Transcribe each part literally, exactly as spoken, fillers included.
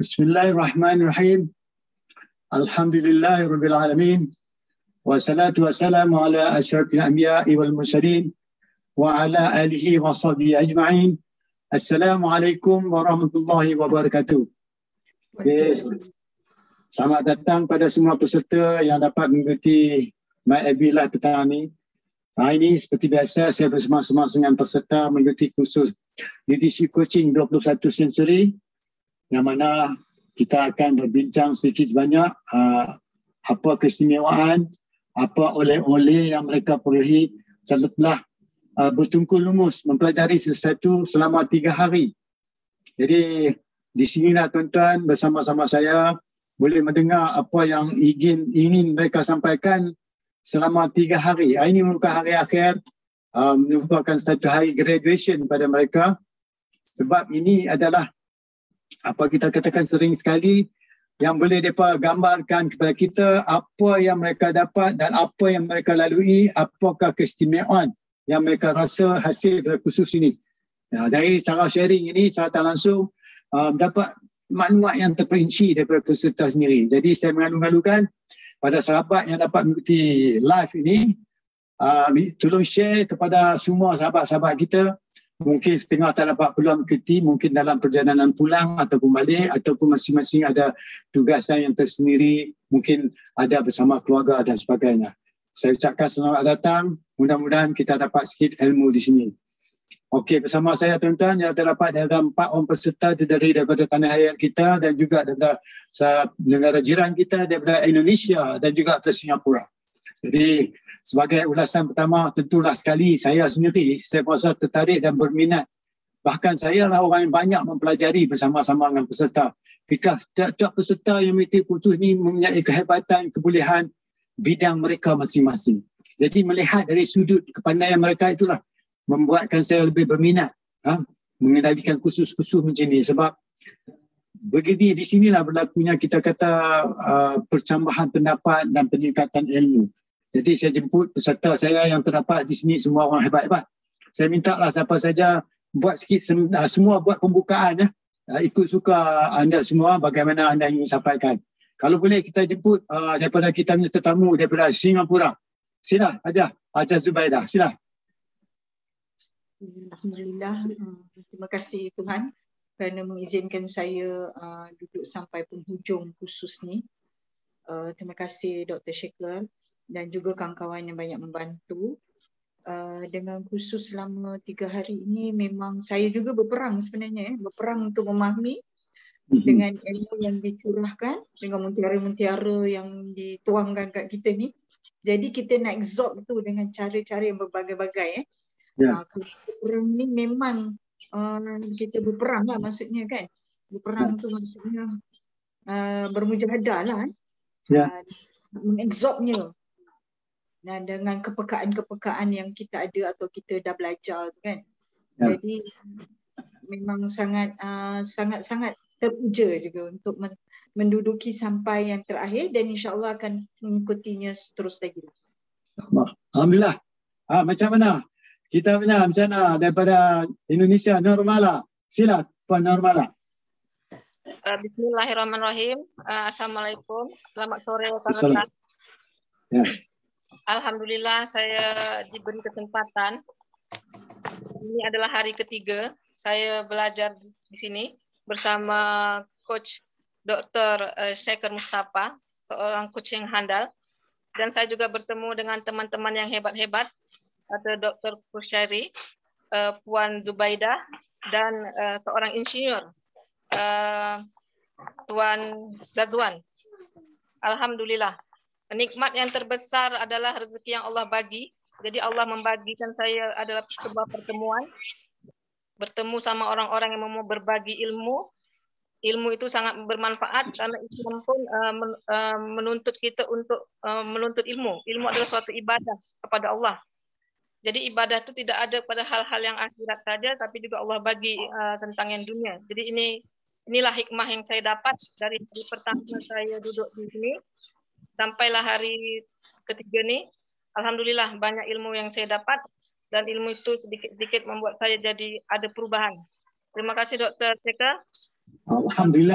Bismillahirrahmanirrahim. Alhamdulillahirabbil alamin. Wassalatu wassalamu ala asyrafil anbiya'i wal mursalin wa ala alihi wa sahbihi ajma'in. Assalamualaikum warahmatullahi wabarakatuh. Okay. Selamat datang pada semua peserta yang dapat mengikuti MyAbby Live petang ini. Hari ini seperti biasa saya bersama-sama dengan peserta mengikuti kursus Leadership Coaching dua puluh satu Century, yang mana kita akan berbincang sedikit sebanyak uh, apa keistimewaan, apa oleh-oleh yang mereka perolehi setelah uh, bertungkul lumus mempelajari sesuatu selama tiga hari. Jadi di sinilah tuan-tuan bersama-sama saya boleh mendengar apa yang ingin, ingin mereka sampaikan selama tiga hari. Hari ini merupakan hari akhir, uh, merupakan satu hari graduation pada mereka. Sebab ini adalah apa kita katakan sering sekali yang boleh mereka gambarkan kepada kita apa yang mereka dapat dan apa yang mereka lalui, apakah keistimewaan yang mereka rasa hasil dari kursus ini. Ya, dari cara sharing ini saya tak langsung uh, dapat maklumat yang terperinci daripada peserta sendiri. Jadi saya mengalu-alukan pada sahabat yang dapat mengikuti live ini, uh, tolong share kepada semua sahabat-sahabat kita. Mungkin setengah tak dapat peluang mengikuti, mungkin dalam perjalanan pulang ataupun balik, ataupun masing-masing ada tugasan yang tersendiri, mungkin ada bersama keluarga dan sebagainya. Saya ucapkan selamat datang, mudah-mudahan kita dapat sikit ilmu di sini. Okey, bersama saya tuan-tuan yang terdapat ada empat orang peserta dari daripada tanah air kita dan juga daripada negara jiran kita, daripada Indonesia dan juga dari Singapura. Jadi sebagai ulasan pertama, tentulah sekali saya sendiri, saya rasa tertarik dan berminat. Bahkan saya lah orang yang banyak mempelajari bersama-sama dengan peserta. Jika setiap peserta yang mengikuti kursus ini mempunyai kehebatan, kebolehan bidang mereka masing-masing. Jadi melihat dari sudut kepandaian mereka itulah membuatkan saya lebih berminat ha, mengendalikan kursus-kursus macam ini. Sebab begini, di sinilah berlakunya kita kata uh, percambahan pendapat dan peningkatan ilmu. Jadi saya jemput peserta saya yang terdapat di sini semua orang hebat-hebat. Saya minta lah siapa saja buat sikit, semua buat pembukaan. Ya. Ikut suka anda semua bagaimana anda ingin sampaikan. Kalau boleh kita jemput uh, daripada kita punya tetamu daripada Singapura. Sila Hajar, Hajar Zubaidah, sila. Alhamdulillah, terima kasih Tuhan kerana mengizinkan saya uh, duduk sampai penghujung kursus ni. Uh, terima kasih Doktor Shekhar dan juga kawan-kawan yang banyak membantu. Uh, dengan kursus selama tiga hari ini memang saya juga berperang sebenarnya, eh, berperang untuk memahami dengan ilmu yang dicurahkan, dengan mutiara-mutiara yang dituangkan kat kita ni. Jadi kita nak absorb tu dengan cara-cara yang berbagai-bagai. Eh. Yeah. Uh, perang ni memang uh, kita berperang lah maksudnya kan. Berperang tu maksudnya uh, bermujahadah lah. Eh. Yeah. Uh, mengabsorbnya. Dan dengan kepekaan-kepekaan yang kita ada atau kita dah belajar kan. Ya. Jadi memang sangat uh, sangat-sangat teruja juga untuk men menduduki sampai yang terakhir dan insya-Allah akan mengikutinya terus lagi. Alhamdulillah. Ah, macam mana? Kita punya macam mana daripada Indonesia, Normala. Sila Puan Normala. Uh, Bismillahirrahmanirrahim. Uh, Assalamualaikum. Selamat sore kawan-kawan. Ya. Alhamdulillah saya diberi kesempatan. Ini adalah hari ketiga saya belajar di sini bersama Coach Doktor Shekhar Mustafa, seorang coach yang handal. Dan saya juga bertemu dengan teman-teman yang hebat-hebat, ada Doktor Kushairi, Puan Zubaidah, dan seorang insinyur, Tuan Zazwan. Alhamdulillah. Nikmat yang terbesar adalah rezeki yang Allah bagi. Jadi Allah membagikan saya adalah sebuah pertemuan. Bertemu sama orang-orang yang mau berbagi ilmu. Ilmu itu sangat bermanfaat karena Islam pun uh, men, uh, menuntut kita untuk uh, menuntut ilmu. Ilmu adalah suatu ibadah kepada Allah. Jadi ibadah itu tidak ada pada hal-hal yang akhirat saja, tapi juga Allah bagi uh, tentang yang dunia. Jadi ini inilah hikmah yang saya dapat dari hari pertama saya duduk di sini. Sampailah hari ketiga ni, alhamdulillah banyak ilmu yang saya dapat dan ilmu itu sedikit-sedikit membuat saya jadi ada perubahan. Terima kasih Doktor Shekhar. Alhamdulillah.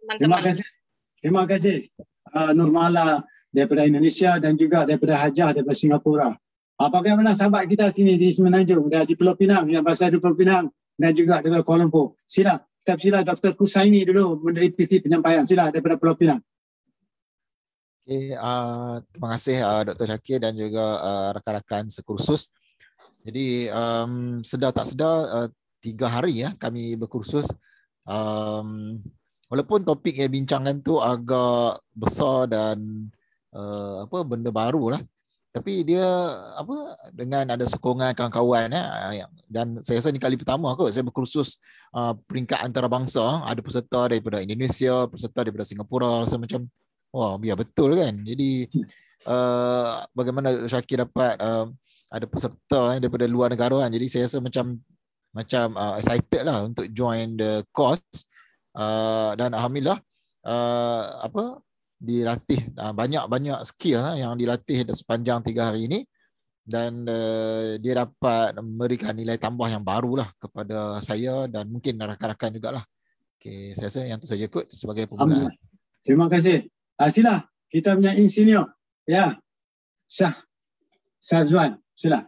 Terima kasih. Terima kasih uh, Nurmala daripada Indonesia dan juga daripada Hajah daripada Singapura. Uh, bagaimana sahabat kita sini di Semenanjung, dari Pulau Pinang, yang berasal dari Pulau Pinang dan juga daripada Kuala Lumpur. Sila, kita sila Doktor Kusaini dulu menerima penyampaian. Sila daripada Pulau Pinang. Okay, uh, terima kasih uh, Doktor Syakir dan juga uh, rakan-rakan sekursus. Jadi um, sedar tak sedar uh, tiga hari ya kami berkursus. Um, walaupun topik yang bincangkan tu agak besar dan uh, apa benda baru lah, tapi dia apa dengan ada sokongan kawan-kawan ya, dan saya rasa ni kali pertama kot saya berkursus uh, peringkat antarabangsa, ada peserta daripada Indonesia, peserta daripada Singapura, so macam wah biar betul kan. Jadi uh, bagaimana Syakir dapat uh, ada peserta eh, daripada luar negara kan, jadi saya rasa macam macam uh, excited lah untuk join the course. Uh, dan alhamdulillah uh, apa dilatih uh, banyak-banyak skill uh, yang dilatih sepanjang tiga hari ini, dan uh, dia dapat memberikan nilai tambah yang barulah kepada saya dan mungkin rakan-rakan jugalah. Okey, saya rasa yang tu saja kot sebagai permulaan. Terima kasih. Uh, sila kita punya insinyur ya, Syah Syazwan, sila.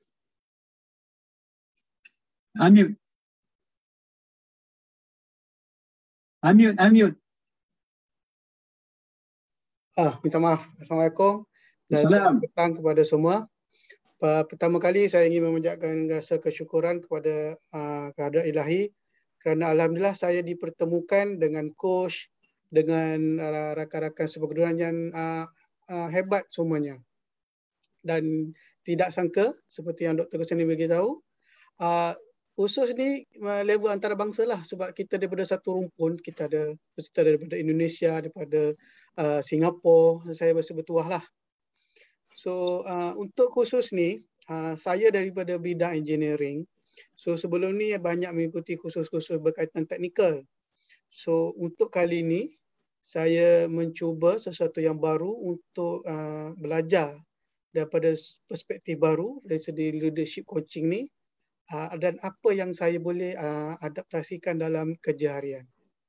Unmute. Unmute, unmute. Ah, minta maaf. Assalamualaikum. Dan Assalamualaikum. selamat petang kepada semua. Pertama kali saya ingin memanjatkan rasa kesyukuran kepada uh, kehadrat ilahi kerana alhamdulillah saya dipertemukan dengan coach, dengan uh, rakan-rakan seperguruan yang uh, uh, hebat semuanya. Dan tidak sangka seperti yang Doktor Kusani beritahu, uh, kursus ni level antarabangsa lah, sebab kita daripada satu rumpun, kita ada peserta daripada Indonesia, daripada uh, Singapura, saya rasa bertuah lah. So uh, untuk kursus ni, uh, saya daripada bidang engineering. So sebelum ni banyak mengikuti kursus-kursus berkaitan teknikal. So untuk kali ni, saya mencuba sesuatu yang baru untuk uh, belajar daripada perspektif baru dari segi leadership coaching ni. Uh, dan apa yang saya boleh uh, adaptasikan dalam kerja harian.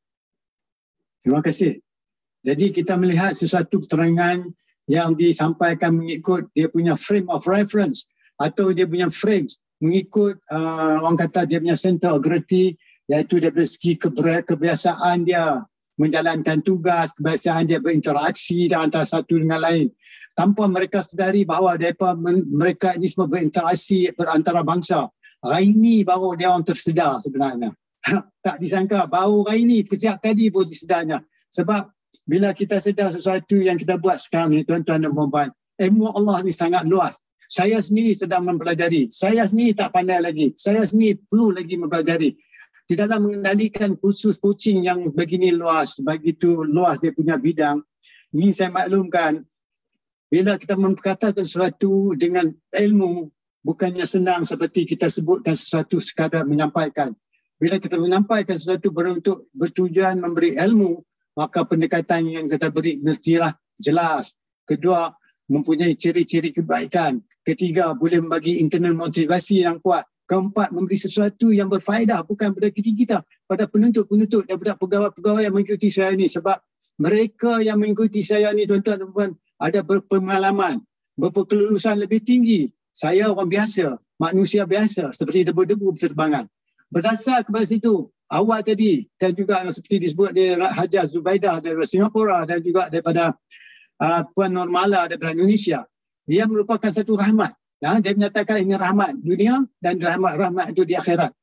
Terima kasih. Jadi kita melihat sesuatu keterangan yang disampaikan mengikut dia punya frame of reference atau dia punya frames mengikut uh, orang kata dia punya center of gravity, iaitu daripada segi kebiasaan dia menjalankan tugas, kebiasaan dia berinteraksi dengan antara satu dengan lain. Tanpa mereka sedari bahawa mereka, mereka ini semua berinteraksi berantara bangsa. Hari ini baru dia orang tersedar sebenarnya. Tak disangka, baru hari ini, kejap tadi pun disedarnya. Sebab bila kita sedar sesuatu yang kita buat sekarang ni, tuan-tuan dan puan-puan, ilmu Allah ni sangat luas. Saya sendiri sedang mempelajari. Saya sendiri tak pandai lagi. Saya sendiri perlu lagi mempelajari. Di dalam mengendalikan kursus coaching yang begini luas, begitu luas dia punya bidang, ini saya maklumkan, bila kita memperkatakan sesuatu dengan ilmu, bukannya senang seperti kita sebutkan sesuatu sekadar menyampaikan. Bila kita menyampaikan sesuatu beruntuk bertujuan memberi ilmu, maka pendekatan yang kita beri mestilah jelas. Kedua, mempunyai ciri-ciri kebaikan. Ketiga, boleh membagi internal motivasi yang kuat. Keempat, memberi sesuatu yang berfaedah bukan pada diri kita, pada penuntut-penuntut daripada pegawai-pegawai yang mengikuti saya ini. Sebab mereka yang mengikuti saya ini, tuan-tuan dan puan, ada berpengalaman, berkelulusan lebih tinggi. Saya orang biasa, manusia biasa seperti debu-debu berterbangan. Berdasar kepada situ, awal tadi dan juga seperti disebut dari Hajah Zubaidah daripada Singapura dan juga daripada uh, Puan Nurmala daripada Indonesia, dia merupakan satu rahmat. Ya, dia menyatakan ini rahmat dunia dan rahmat-rahmat itu di akhirat.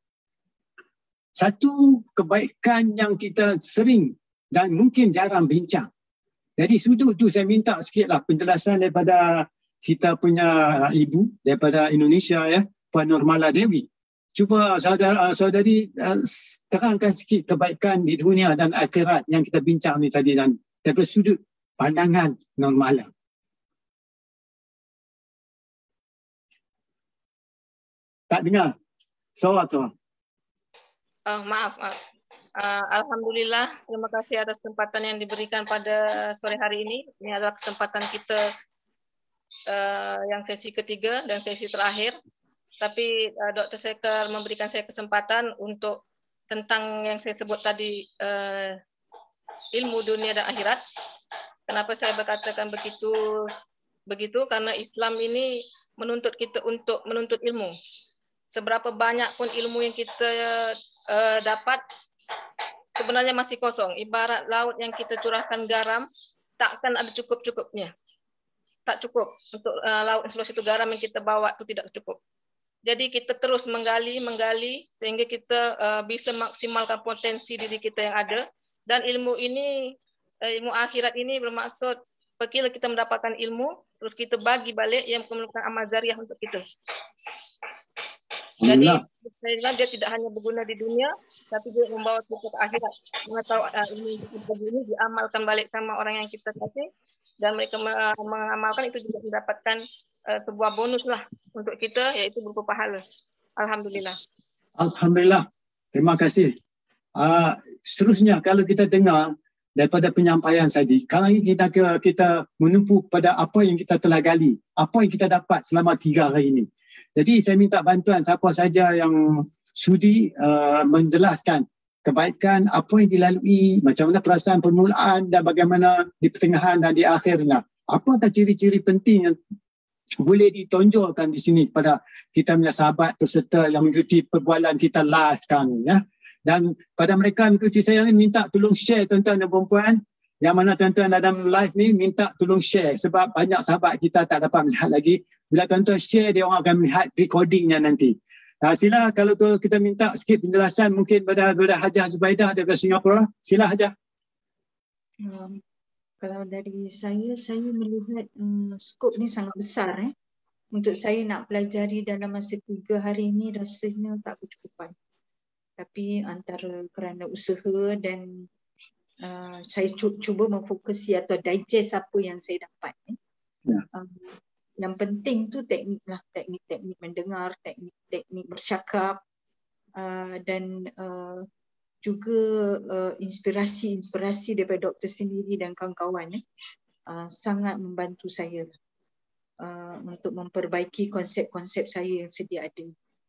Satu kebaikan yang kita sering dan mungkin jarang bincang. Jadi sudut tu saya minta sikitlah penjelasan daripada kita punya ibu daripada Indonesia ya, Puan Nurmala Dewi. Cuba saudara saudari uh, terangkan sikit kebaikan di dunia dan akhirat yang kita bincang ni tadi dan daripada sudut pandangan Nurmala. Tak dengar. Suara tu. Oh, maaf, maaf. Uh, Alhamdulillah, terima kasih atas kesempatan yang diberikan pada sore hari ini. Ini adalah kesempatan kita uh, yang sesi ketiga dan sesi terakhir. Tapi uh, Doktor Sekar memberikan saya kesempatan untuk tentang yang saya sebut tadi, uh, ilmu dunia dan akhirat. Kenapa saya berkatakan begitu? Begitu karena Islam ini menuntut kita untuk menuntut ilmu. Seberapa banyak pun ilmu yang kita uh, dapat, sebenarnya masih kosong. Ibarat laut yang kita curahkan garam, takkan ada cukup-cukupnya. Tak cukup untuk uh, laut seluas itu, garam yang kita bawa itu tidak cukup. Jadi kita terus menggali, menggali sehingga kita uh, bisa maksimalkan potensi diri kita yang ada. Dan ilmu ini, uh, ilmu akhirat ini bermaksud apabila kita mendapatkan ilmu, terus kita bagi balik yang memerlukan amal jariah untuk kita. Jadi saya bilang dia tidak hanya berguna di dunia, tapi dia membawa kita ke akhirat. Mengetahui uh, ilmu ini diamalkan balik sama orang yang kita kasih, dan mereka mengamalkan itu juga mendapatkan uh, sebuah bonus lah untuk kita, yaitu berupa pahala. Alhamdulillah. Alhamdulillah. Terima kasih. Uh, seterusnya kalau kita dengar daripada penyampaian tadi, kalau kita kita menumpu pada apa yang kita telah gali, apa yang kita dapat selama tiga hari ini. Jadi saya minta bantuan siapa saja yang sudi uh, menjelaskan kebaikan apa yang dilalui, macam mana perasaan permulaan dan bagaimana di pertengahan dan di akhirnya. Apakah ciri-ciri penting yang boleh ditonjolkan di sini kepada kita punya sahabat peserta yang mengikuti perbualan kita live sekarang, ya. Dan pada mereka yang mengikuti saya ni, minta tolong share tuan-tuan dan puan-puan. Yang mana tuan-tuan dalam live ni minta tolong share sebab banyak sahabat kita tak dapat melihat lagi. Bila tuan-tuan share, dia orang akan melihat recordingnya nanti. Uh, sila kalau tu kita minta sikit penjelasan mungkin pada pada Hajah Zubaidah daripada Singapura. Sila Hajah. Um, kalau dari saya, saya melihat um, skop ni sangat besar. Eh. Untuk saya nak pelajari dalam masa tiga hari ini rasanya tak bercukupan. Tapi antara kerana usaha dan uh, saya cuba memfokusi atau digest apa yang saya dapat. Eh. Ya. Um, yang penting tu teknik lah, teknik-teknik mendengar, teknik-teknik bercakap uh, dan uh, juga uh, inspirasi-inspirasi daripada doktor sendiri dan kawan-kawan eh, uh, sangat membantu saya uh, untuk memperbaiki konsep-konsep saya yang sedia ada.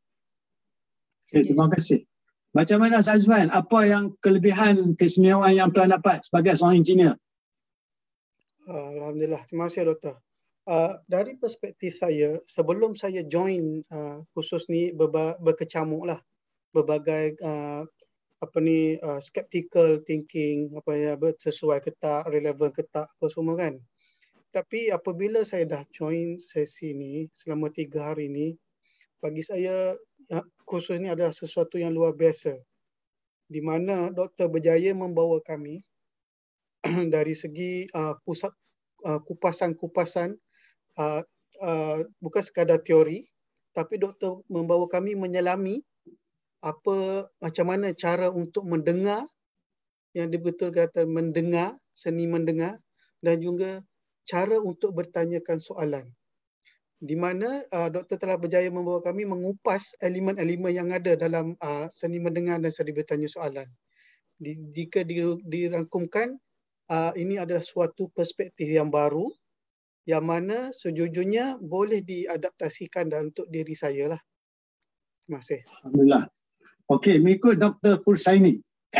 Okay, terima kasih. Macam mana Azwan, apa yang kelebihan keistimewaan yang tuan dapat sebagai seorang engineer? Alhamdulillah, terima kasih doktor. Uh, dari perspektif saya, sebelum saya join uh, khusus ni berba- berkecamuk lah berbagai uh, apa ni uh, skeptical thinking, apa ya sesuai ke tak, relevan ke tak, apa semua kan. Tapi apabila saya dah join sesi ni selama tiga hari ni, bagi saya ya, khusus ni adalah sesuatu yang luar biasa. Di mana Doktor berjaya membawa kami dari segi uh, pusat uh, kupasan-kupasan uh, uh, bukan sekadar teori, tapi doktor membawa kami menyelami apa macam mana cara untuk mendengar, yang dibetul kata mendengar, seni mendengar, dan juga cara untuk bertanyakan soalan. Di mana uh, doktor telah berjaya membawa kami mengupas elemen-elemen yang ada dalam uh, seni mendengar dan seni bertanya soalan. Di, jika dirangkumkan, uh, ini adalah suatu perspektif yang baru yang mana sejujurnya boleh diadaptasikan dan untuk diri saya lah. Terima kasih. Alhamdulillah. Okey, mengikut Doktor Pursaini.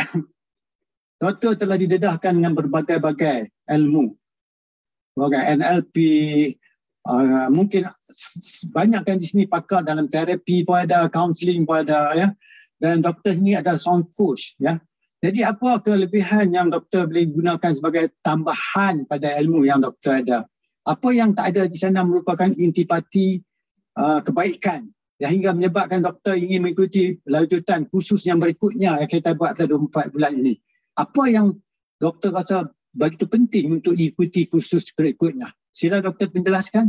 Doktor telah didedahkan dengan berbagai-bagai ilmu. Berbagai N L P, uh, mungkin banyak kan di sini pakar dalam terapi pun ada, counselling pun ada, ya. Dan doktor ini adalah seorang coach, ya. Jadi apa kelebihan yang doktor boleh gunakan sebagai tambahan pada ilmu yang doktor ada? Apa yang tak ada di sana merupakan intipati uh, kebaikan yang hingga menyebabkan doktor ingin mengikuti lanjutan khusus yang berikutnya yang kita buat pada dua puluh empat bulan ini. Apa yang doktor rasa begitu penting untuk diikuti khusus berikutnya? Sila doktor penjelaskan.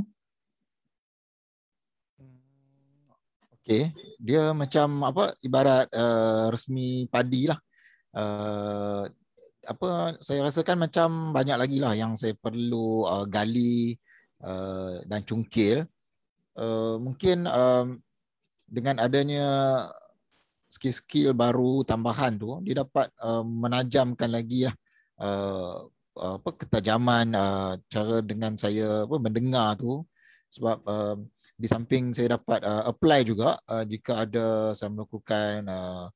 Okey, dia macam apa, ibarat uh, resmi padi lah. Uh, apa saya rasakan macam banyak lagi lah yang saya perlu uh, gali uh, dan cungkil. Uh, mungkin um, dengan adanya skill-skill baru tambahan tu, dia dapat uh, menajamkan lagi lah uh, apa ketajaman uh, cara dengan saya apa mendengar tu. Sebab uh, di samping saya dapat uh, apply juga uh, jika ada saya melakukan uh,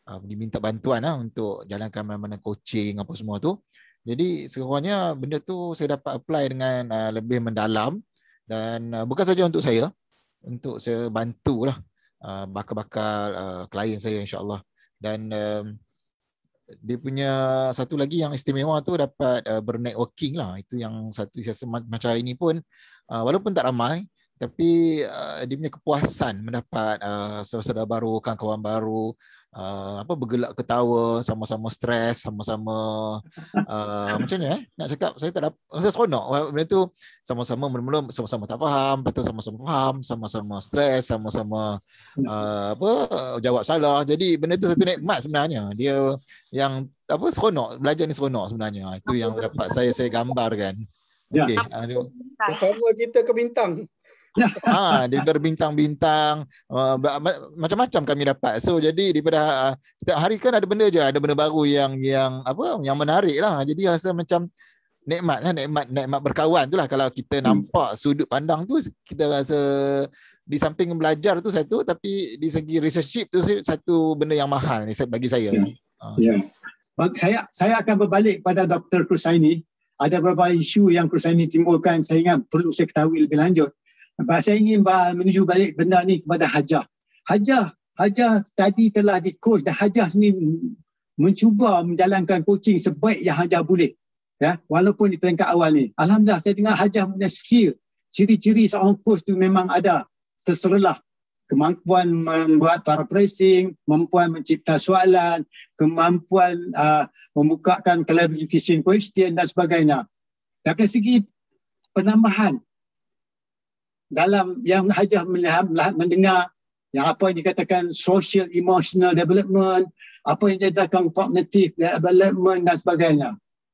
uh, diminta bantuan lah untuk jalankan mana-mana coaching apa semua tu. Jadi sekurang-kurangnya benda tu saya dapat apply dengan uh, lebih mendalam, dan uh, bukan saja untuk saya, untuk saya bantulah uh, bakal-bakal uh, klien saya insya-Allah. Dan um, dia punya satu lagi yang istimewa tu dapat uh, bernetworking lah. Itu yang satu macam ini pun uh, walaupun tak ramai, tapi uh, dia punya kepuasan mendapat uh, saudara baru, kawan-kawan baru, uh, apa bergelak ketawa, sama-sama stres, sama-sama uh, macam ni eh nak cakap, saya tak dapat rasa seronok benda tu. Sama-sama mula-mula sama-sama tak faham, lepas tu sama-sama faham, sama-sama stres, sama-sama uh, apa jawab salah. Jadi benda tu satu nikmat sebenarnya. Dia yang apa seronok, belajar ni seronok sebenarnya. Itu yang dapat saya saya gambarkan. Okey, uh, bersama kita ke bintang. ha, dia berbintang-bintang, uh, macam-macam kami dapat. So jadi daripada uh, setiap hari kan ada benda je, ada benda baru yang yang apa yang menarik lah. Jadi rasa macam nikmat lah, nikmat nikmat berkawan tu lah. Kalau kita nampak sudut pandang tu, kita rasa di samping belajar tu satu, tapi di segi relationship tu satu benda yang mahal ni bagi saya. Ya. Uh. Ya. Saya saya akan berbalik pada Doktor Krusaini. Ada beberapa isu yang Krusaini timbulkan, saya ingat perlu saya ketahui lebih lanjut. Saya ingin menuju balik benda ni kepada Hajah. Hajah, Hajah tadi telah di coach, dan Hajah ni mencuba menjalankan coaching sebaik yang Hajah boleh. Ya, walaupun di peringkat awal ni. Alhamdulillah saya dengar Hajah punya skill, ciri-ciri seorang coach tu memang ada. Terserlah kemampuan membuat paraphrasing, kemampuan mencipta soalan, kemampuan uh, membukakan clarification question dan sebagainya. Dari segi penambahan dalam yang Hajah melihat, melihat mendengar yang apa yang dikatakan social emotional development, apa yang dikatakan cognitive development dan sebagainya.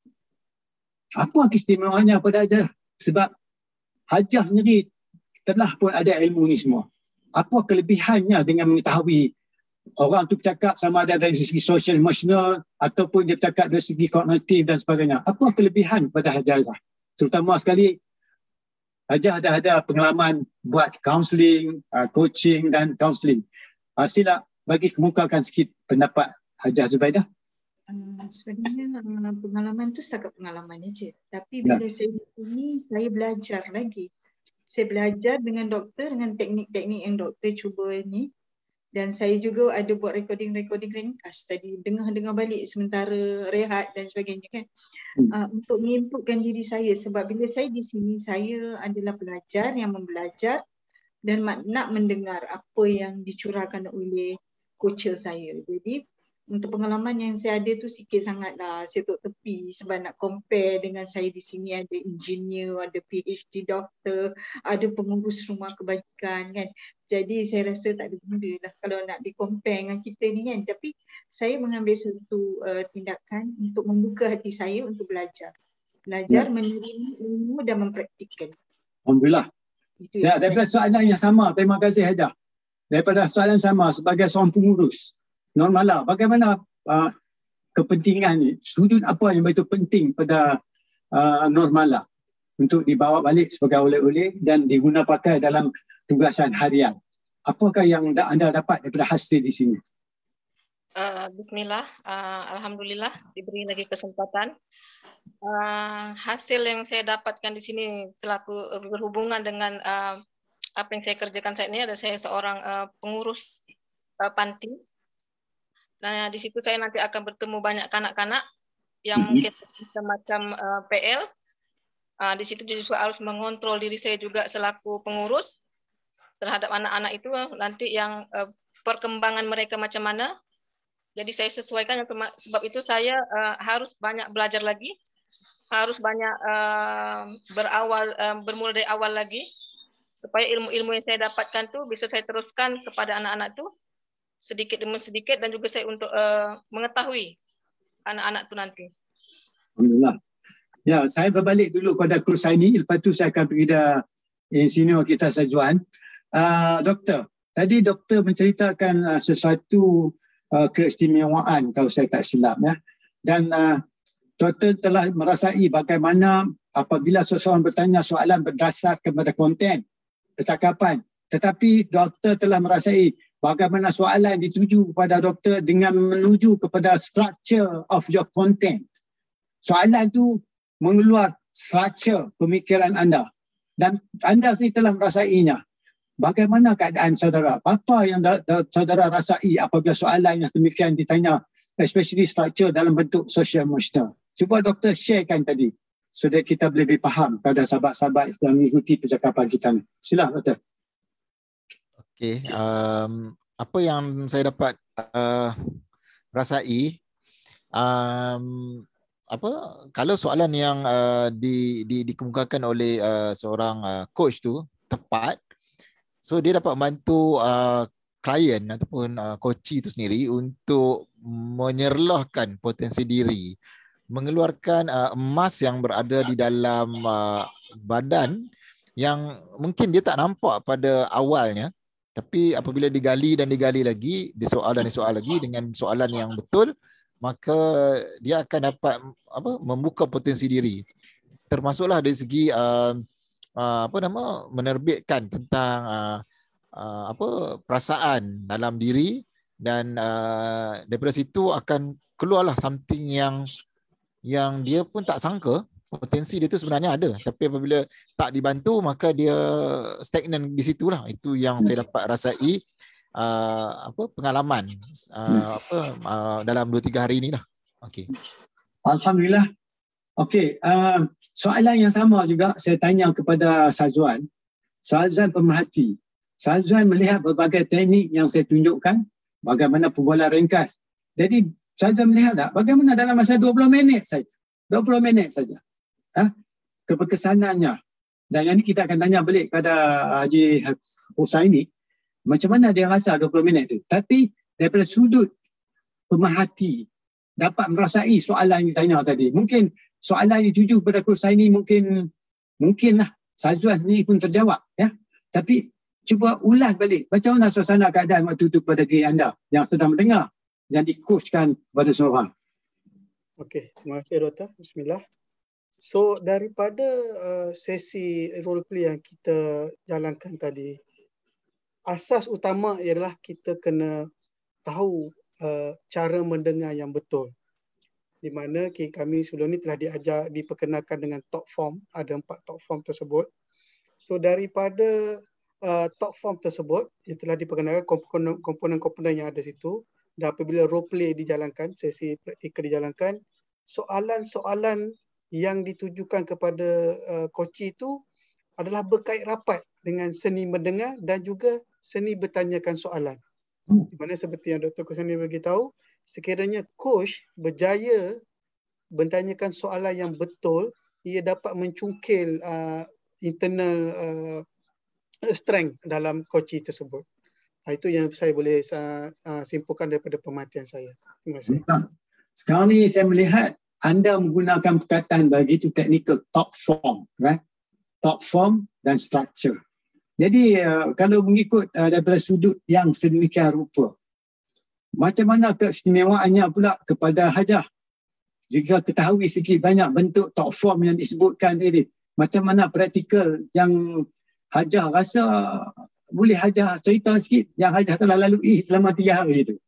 Apa keistimewaannya pada Hajah? Sebab Hajah sendiri telah pun ada ilmu ni semua. Apa kelebihannya dengan mengetahui orang tu bercakap sama ada dari segi social emotional ataupun dia bercakap dari segi kognitif dan sebagainya. Apa kelebihan pada Hajah? Terutama sekali Hajah ada ada pengalaman buat counselling, uh, coaching dan counselling. Uh, sila bagi kemukakan sikit pendapat Hajah Zubaidah. Um, sebenarnya uh, pengalaman tu setakat pengalaman aja. Tapi bila ya. saya di sini, saya belajar lagi. Saya belajar dengan doktor, dengan teknik-teknik yang doktor cuba ni. Dan saya juga ada buat recording-recording ringkas tadi, dengar-dengar balik sementara rehat dan sebagainya kan. Hmm. Uh, untuk menginputkan diri saya, sebab bila saya di sini, saya adalah pelajar yang membelajar dan nak mendengar apa yang dicurahkan oleh coach saya. Jadi untuk pengalaman yang saya ada tu sikit sangatlah saya tok tepi, sebab nak compare dengan saya di sini ada engineer, ada P H D doktor, ada pengurus rumah kebajikan kan. Jadi saya rasa tak ada benda lah kalau nak di-compare dengan kita ni kan. Tapi saya mengambil satu uh, tindakan untuk membuka hati saya untuk belajar. Belajar, ya. menerima ilmu dan mempraktikkan. Alhamdulillah. Itu ya, daripada soalan yang sama, terima kasih Hajah. Daripada soalan sama sebagai seorang pengurus Normala, bagaimana uh, kepentingan ni, sudut apa yang begitu penting pada uh, Normala untuk dibawa balik sebagai oleh-oleh dan diguna pakai dalam tugasan harian? Apakah yang anda dapat daripada hasil di sini? Uh, Bismillah, uh, Alhamdulillah diberi lagi kesempatan. Uh, hasil yang saya dapatkan di sini selaku uh, berhubungan dengan uh, apa yang saya kerjakan saat ini, ada saya seorang uh, pengurus uh, panti. Nah, di situ saya nanti akan bertemu banyak kanak-kanak yang mungkin semacam uh, P L. Uh, di situ juga harus mengontrol diri saya juga selaku pengurus terhadap anak-anak itu nanti yang uh, perkembangan mereka macam mana. Jadi saya sesuaikan, sebab itu saya uh, harus banyak belajar lagi, harus banyak uh, berawal uh, bermula dari awal lagi supaya ilmu-ilmu yang saya dapatkan tuh bisa saya teruskan kepada anak-anak tuh sedikit demi sedikit, dan juga saya untuk uh, mengetahui anak-anak tu nanti. Alhamdulillah. Ya, saya berbalik dulu pada Krusaini, lepas tu saya akan pergi dah insinyur kita Sajuan. Uh, doktor, tadi doktor menceritakan uh, sesuatu uh, keistimewaan kalau saya tak silap ya. Dan uh, doktor telah merasai bagaimana apabila seseorang bertanya soalan berdasar kepada konten percakapan, tetapi doktor telah merasai bagaimana soalan dituju kepada doktor dengan menuju kepada structure of your content. Soalan tu mengeluar structure pemikiran anda dan anda sendiri telah merasainya. Bagaimana keadaan saudara? Apa yang da, da, saudara rasai apabila soalan yang demikian ditanya, especially structure dalam bentuk social emotional? Cuba doktor sharekan tadi supaya kita boleh lebih faham pada sahabat-sahabat yang mengikuti percakapan kita ni. Sila doktor. Okey, um, apa yang saya dapat uh, rasai, um, apa kalau soalan yang uh, di, di, dikemukakan oleh uh, seorang uh, coach tu tepat, so dia dapat membantu uh, klien ataupun uh, coach itu sendiri untuk menyerlahkan potensi diri, mengeluarkan uh, emas yang berada di dalam uh, badan yang mungkin dia tak nampak pada awalnya. Tapi apabila digali dan digali lagi, disoal dan disoal lagi dengan soalan yang betul, maka dia akan dapat apa membuka potensi diri. Termasuklah dari segi uh, uh, apa nama menerbitkan tentang uh, uh, apa perasaan dalam diri, dan uh, daripada situ akan keluarlah something yang yang dia pun tak sangka potensi dia tu sebenarnya ada, tapi apabila tak dibantu maka dia stagnan di situlah. Itu yang saya dapat rasai uh, apa pengalaman uh, apa uh, dalam dua tiga hari inilah. Okey. Alhamdulillah. Okey, uh, soalan yang sama juga saya tanya kepada Sazwan. Sazwan pemerhati. Sazwan melihat berbagai teknik yang saya tunjukkan, bagaimana perbualan ringkas. Jadi Sazwan melihat tak bagaimana dalam masa dua puluh minit saja. dua puluh minit saja. Ha? Keberkesanannya. Dan yang ni kita akan tanya balik pada Haji Husaini, macam mana dia rasa dua puluh minit tu. Tapi daripada sudut pemerhati, dapat merasai soalan yang ditanya tadi. Mungkin soalan yang dituju kepada Husaini mungkin mungkinlah Sazwan ni pun terjawab, ya. Tapi cuba ulas balik macam mana suasana keadaan waktu itu pada diri anda yang sedang mendengar, yang dikoskan kepada seorang. Okey, terima kasih Doktor. Bismillah. So daripada uh, sesi role play yang kita jalankan tadi, asas utama ialah kita kena tahu uh, cara mendengar yang betul. Di mana kami sebelum ni telah diajar, diperkenalkan dengan top form, ada empat top form tersebut. So daripada uh, top form tersebut, yang telah diperkenalkan komponen-komponen yang ada situ, dan apabila role play dijalankan, sesi praktikal dijalankan, soalan-soalan yang ditujukan kepada uh, koci itu adalah berkait rapat dengan seni mendengar dan juga seni bertanyakan soalan. Di mana seperti yang Doktor Kusani beritahu, sekiranya coach berjaya bertanyakan soalan yang betul, ia dapat mencungkil uh, internal uh, strength dalam koci tersebut. Itu yang saya boleh uh, uh, simpulkan daripada pemerhatian saya. Terima kasih. Sekarang ni saya melihat anda menggunakan perkataan begitu teknikal, top form, right? Top form dan structure. Jadi uh, kalau mengikut uh, daripada sudut yang sedemikian rupa, macam mana keistimewaannya pula kepada Hajah? Jika ketahui sikit banyak bentuk top form yang disebutkan tadi, macam mana praktikal yang Hajah rasa boleh Hajah cerita sikit yang Hajah telah lalui selama tiga hari itu?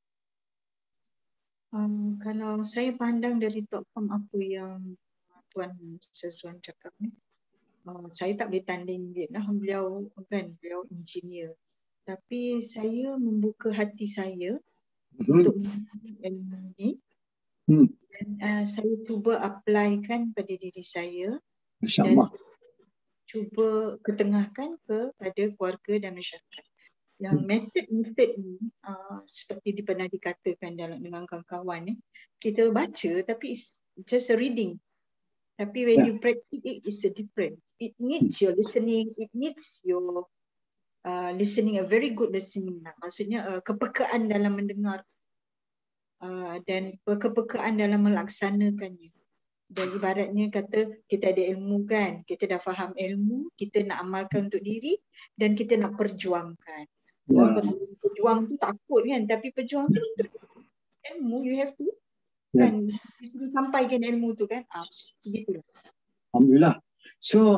Um, kalau saya pandang dari top form apa yang Tuan Sazwan cakap ni, uh, saya tak boleh tanding dia lah, beliau kan, beliau engineer. Tapi saya membuka hati saya hmm. untuk ilmu ni hmm. dan uh, saya cuba applykan pada diri saya dan cuba ketengahkan kepada keluarga dan masyarakat. Yang method-method ni uh, seperti di pernah dikatakan dalam dengan kawan-kawan ni, kita baca tapi it's just a reading. Tapi when yeah. you practice it, it's a different. It needs your listening, it needs your uh, listening, a very good listening. Lah. Maksudnya uh, kepekaan dalam mendengar uh, dan kepekaan dalam melaksanakannya. Dan ibaratnya kata kita ada ilmu kan, kita dah faham ilmu, kita nak amalkan untuk diri dan kita nak perjuangkan. Orang kata berjuang tu takut kan, tapi perjuang tu untuk ilmu, you have to yeah. kan, disuruh sampaikan ilmu tu kan, ah, gitu lah. Alhamdulillah. So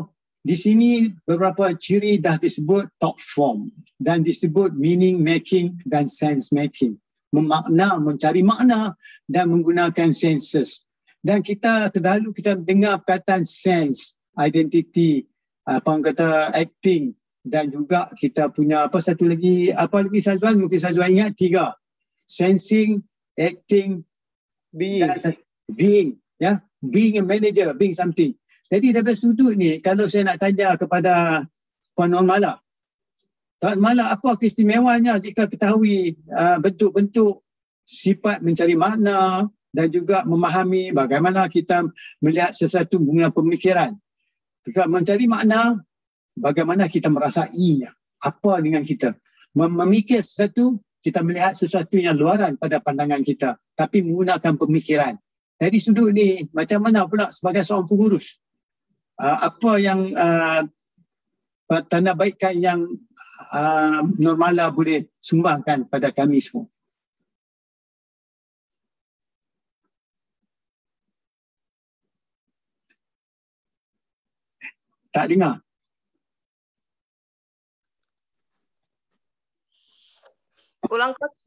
di sini beberapa ciri dah disebut top form dan disebut meaning making dan sense making. Memakna, mencari makna dan menggunakan senses. Dan kita terlalu kita dengar perkataan sense, identity, apa orang kata acting, dan juga kita punya apa satu lagi, apa lagi Syazwan? Mungkin Syazwan ingat tiga. Sensing, acting, being. Dan being, ya. Being a manager, being something. Jadi dari sudut ni, kalau saya nak tanya kepada Puan Wan Mala, Tuan Mala, apa keistimewaannya jika ketahui uh, bentuk-bentuk sifat mencari makna dan juga memahami bagaimana kita melihat sesuatu menggunakan pemikiran. Jika mencari makna, bagaimana kita merasainya. Apa dengan kita? Mem- memikir sesuatu, kita melihat sesuatu yang luaran pada pandangan kita. Tapi menggunakan pemikiran. Dari sudut ni, macam mana pula sebagai seorang pengurus? Uh, apa yang uh, tanda baikkan yang uh, Normala boleh sumbangkan pada kami semua? Tak dengar. Ulang Coach.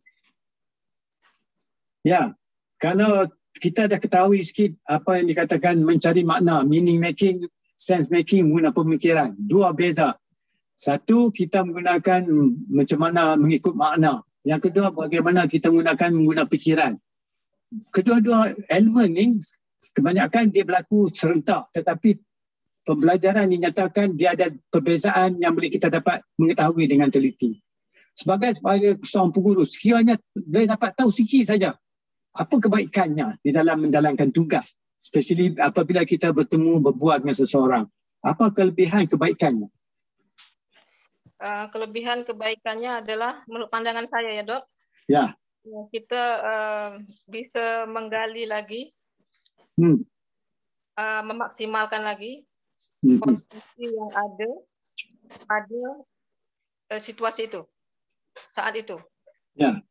Ya, kalau kita dah ketahui sikit apa yang dikatakan mencari makna, meaning making, sense making menggunakan pemikiran. Dua beza. Satu, kita menggunakan macam mana mengikut makna. Yang kedua, bagaimana kita menggunakan menggunakan pikiran. Kedua-dua elemen ni kebanyakan dia berlaku serentak, tetapi pembelajaran dinyatakan dia ada perbezaan yang boleh kita dapat mengetahui dengan teliti. Sebagai sebagai seorang pengurus, kiranya boleh dapat tahu sikit saja apa kebaikannya di dalam menjalankan tugas. Especially apabila kita bertemu berbuat dengan seseorang. Apa kelebihan kebaikannya? Uh, kelebihan kebaikannya adalah menurut pandangan saya ya dok. Ya. Kita uh, bisa menggali lagi, Hmm. uh, memaksimalkan lagi Hmm. potensi yang ada pada uh, situasi itu, saat itu. Ya.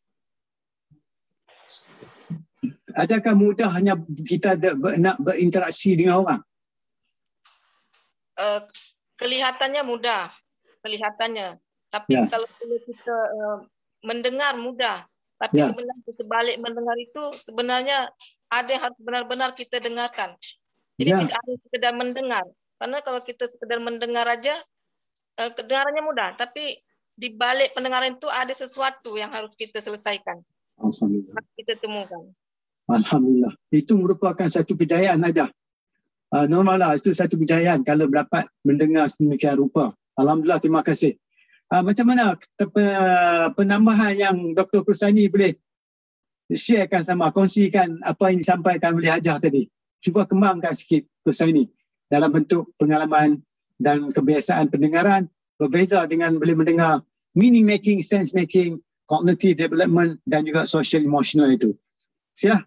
Adakah mudah hanya kita ada, ber, nak berinteraksi dengan orang? Uh, kelihatannya mudah, kelihatannya. Tapi Ya. kalau kita uh, mendengar mudah, tapi Ya. sebenarnya sebalik mendengar itu sebenarnya ada yang harus benar-benar kita dengarkan. Jadi Ya. tidak hanya sekedar mendengar. Karena kalau kita sekedar mendengar aja, uh, kedengarannya mudah. Tapi di balik pendengaran itu ada sesuatu yang harus kita selesaikan. Alhamdulillah. Harus kita temukan. Alhamdulillah. Itu merupakan satu kejayaan aja. Uh, Normallah, itu satu kejayaan kalau dapat mendengar sedemikian rupa. Alhamdulillah, terima kasih. Uh, macam mana penambahan yang Doktor Kursani boleh sharekan sama, kongsikan apa yang disampaikan oleh Hajah tadi? Cuba kembangkan sikit Kursani dalam bentuk pengalaman dan kebiasaan pendengaran berbeza dengan boleh mendengar meaning making, sense making, cognitive development dan juga social emotional itu. Sila.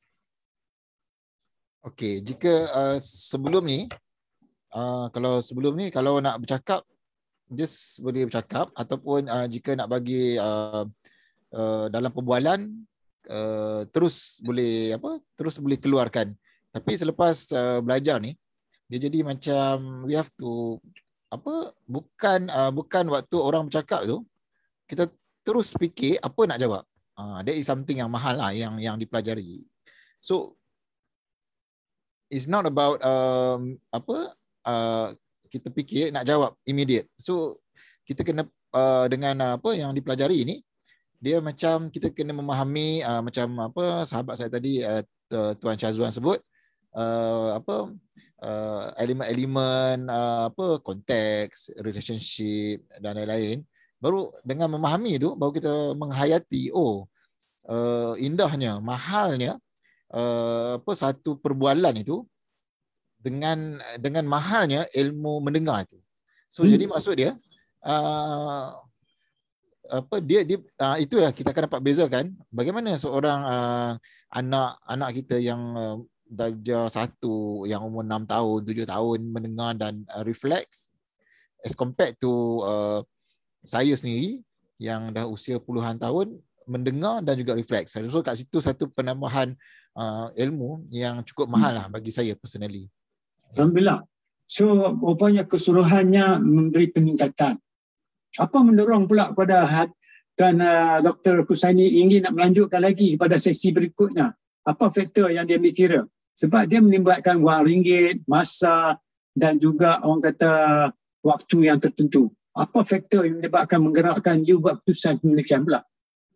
Okey, jika uh, sebelum ni, uh, kalau sebelum ni, kalau nak bercakap, just boleh bercakap ataupun uh, jika nak bagi uh, uh, dalam perbualan, uh, terus boleh apa? Terus boleh keluarkan. Tapi selepas uh, belajar ni, dia jadi macam we have to apa? Bukan uh, bukan waktu orang bercakap tu, kita terus fikir apa nak jawab. Uh, that is something yang mahal lah yang yang dipelajari. So it's not about um, apa uh, kita fikir nak jawab immediate. So kita kena uh, dengan uh, apa yang dipelajari ini, dia macam kita kena memahami uh, macam apa sahabat saya tadi uh, Tuan Syazwan sebut uh, apa uh, elemen-elemen uh, apa konteks, relationship dan lain-lain. Baru dengan memahami itu baru kita menghayati oh uh, indahnya, mahalnya Uh, apa satu perbualan itu dengan dengan mahalnya ilmu mendengar itu. So hmm. jadi maksud dia uh, apa dia dia uh, itu ya kita akan dapat bezakan bagaimana seorang uh, anak anak kita yang uh, darjah satu yang umur enam tahun, tujuh tahun mendengar dan uh, refleks as compared to uh, saya sendiri yang dah usia puluhan tahun mendengar dan juga refleks. So kat situ satu penambahan Uh, ilmu yang cukup mahal lah bagi saya personally. Alhamdulillah. So rupanya keseluruhannya memberi peningkatan. Apa mendorong pula pada dan uh, Doktor Kusaini ingin nak melanjutkan lagi pada sesi berikutnya? Apa faktor yang dia mikir? Sebab dia menimbulkan wang ringgit, masa dan juga orang kata waktu yang tertentu. Apa faktor yang menyebabkan menggerakkan you buat keputusan demikian pula?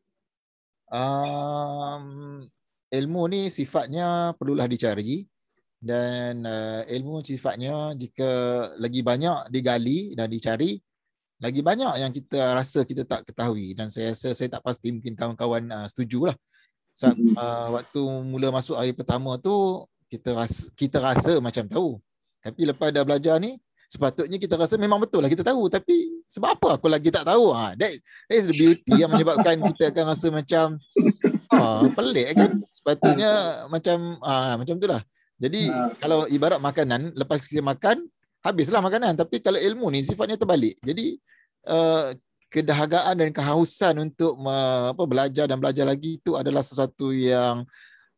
Um, ilmu ni sifatnya perlulah dicari, dan uh, ilmu sifatnya jika lagi banyak digali dan dicari, lagi banyak yang kita rasa kita tak ketahui. Dan saya rasa saya tak pasti, mungkin kawan-kawan uh, setujulah. Sebab uh, waktu mula masuk hari pertama tu kita rasa, kita rasa macam tahu. Tapi lepas dah belajar ni, sepatutnya kita rasa memang betul lah kita tahu. Tapi sebab apa aku lagi tak tahu? Ha, that, that is the beauty yang menyebabkan kita akan rasa macam ah, pelik kan. Sepatutnya macam ah, macam tu lah. Jadi kalau ibarat makanan, lepas kita makan, habislah makanan. Tapi kalau ilmu ni sifatnya terbalik. Jadi uh, kedahagaan dan kehausan untuk uh, apa, belajar dan belajar lagi itu adalah sesuatu yang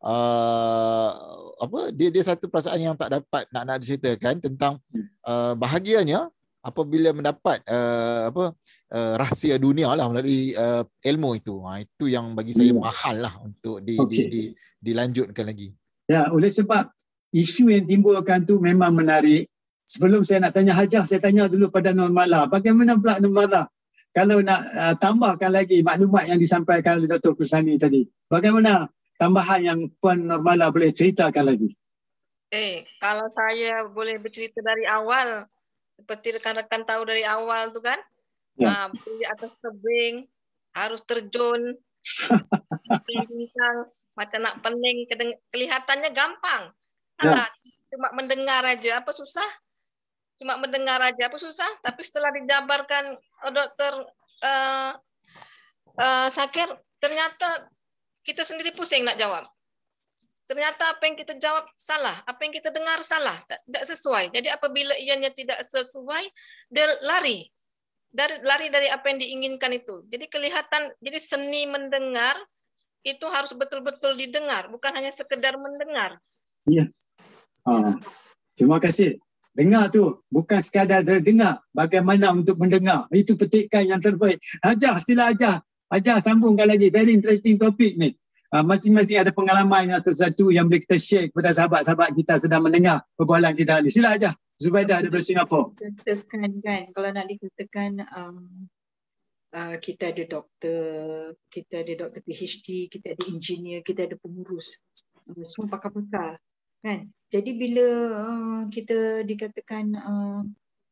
uh, apa dia dia satu perasaan yang tak dapat nak nak diceritakan tentang uh, bahagianya apabila mendapat uh, apa uh, rahsia dunia lah melalui uh, ilmu itu. Ha, itu yang bagi saya mahal lah untuk di, okay. di, di, dilanjutkan lagi. Ya, oleh sebab isu yang timbulkan tu memang menarik. Sebelum saya nak tanya Hajah, saya tanya dulu pada Nur Mala. Bagaimana pula Nur Mala? Kalau nak uh, tambahkan lagi maklumat yang disampaikan oleh Doktor Kusani tadi, bagaimana tambahan yang Puan Nur Mala boleh ceritakan lagi? Eh, kalau saya boleh bercerita dari awal, seperti rekan-rekan tahu dari awal tu kan, ya. uh, di atas tebing, harus terjun, bincang, macam nak pening, kelihatannya gampang. Alah, ya. Cuma mendengar aja, apa susah? Cuma mendengar aja, apa susah? Tapi setelah dijabarkan oh, dokter uh, uh, Sakir, ternyata kita sendiri pusing nak jawab. Ternyata apa yang kita jawab salah, apa yang kita dengar salah, tidak sesuai. Jadi apabila ianya tidak sesuai, dia lari. Dari, lari dari apa yang diinginkan itu. Jadi kelihatan, jadi seni mendengar itu harus betul-betul didengar, bukan hanya sekedar mendengar. Ya. Ha. Terima kasih. Dengar tu bukan sekadar dengar, bagaimana untuk mendengar. Itu petikan yang terbaik. Hajah, sila Hajah. Hajah sambungkan lagi. Very interesting topik ni. Uh, masing-masing ada pengalaman yang tertentu yang boleh kita share kepada sahabat-sahabat kita sedang mendengar perbualan kita ni. Sila Hajah. Zubaidah dari Singapura. Katakan kan, kalau nak dikatakan um, uh, kita ada doktor, kita ada doktor PhD, kita ada engineer, kita ada pengurus. Uh, semua pakar-pakar. Kan? Jadi bila uh, kita dikatakan uh,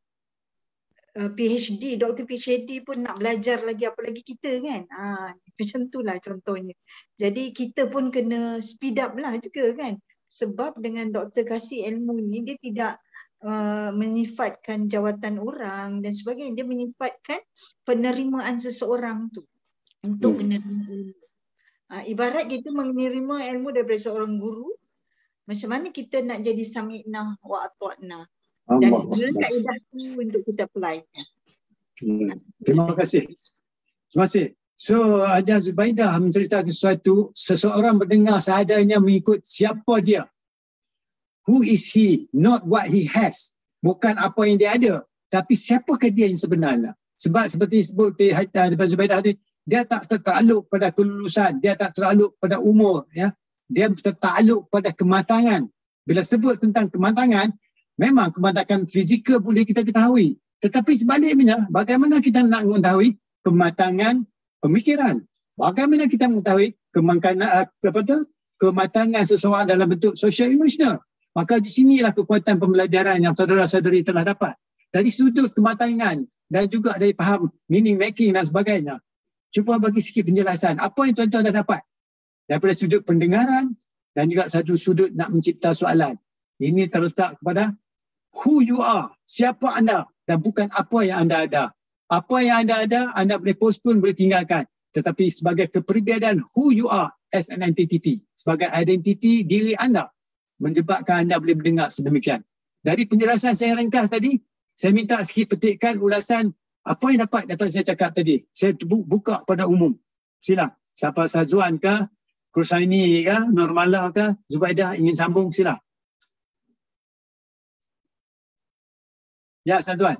uh, PhD, doktor PhD pun nak belajar lagi, apa lagi kita kan. Ah, macam itulah contohnya. Jadi kita pun kena speed up lah juga kan. Sebab dengan doktor kasih ilmu ni, dia tidak uh, menyifatkan jawatan orang dan sebagainya. Dia menyifatkan penerimaan seseorang tu untuk menerima ilmu. Uh, ibarat kita menerima ilmu daripada seorang guru, macam mana kita nak jadi sami'na wa ata'na. Dan dia kaedah tu untuk kita apply. Hmm. Terima kasih. Terima kasih. So, Hajah Zubaidah menceritakan sesuatu, seseorang mendengar seadanya mengikut siapa dia. Who is he? Not what he has. Bukan apa yang dia ada. Tapi siapakah dia yang sebenarnya? Sebab seperti disebut di Hajah Zubaidah tadi, dia tak tertakluk pada kelulusan. Dia tak tertakluk pada umur. Ya. Dia tertakluk pada kematangan. Bila sebut tentang kematangan, memang kematangan fizikal boleh kita ketahui. Tetapi sebaliknya, bagaimana kita nak mengetahui kematangan pemikiran? Bagaimana kita mengetahui kematangan, kematangan seseorang dalam bentuk sosial emosional? Maka di sinilah kekuatan pembelajaran yang saudara-saudari telah dapat. Dari sudut kematangan dan juga dari faham meaning making dan sebagainya. Cuba bagi sikit penjelasan. Apa yang tuan-tuan dah dapat? Daripada sudut pendengaran dan juga satu sudut nak mencipta soalan. Ini terletak kepada who you are, siapa anda dan bukan apa yang anda ada. Apa yang anda ada, anda boleh postpone, boleh tinggalkan. Tetapi sebagai kepribadian who you are as an entity, sebagai identiti diri anda, menyebabkan anda boleh mendengar sedemikian. Dari penjelasan saya ringkas tadi, saya minta sikit petikkan ulasan apa yang dapat dapat saya cakap tadi. Saya buka pada umum. Sila. Siapa Sazwan ke? Kusaini ke, Nur Mala ke, Zubaidah ingin sambung, sila. Ya, Sazwan.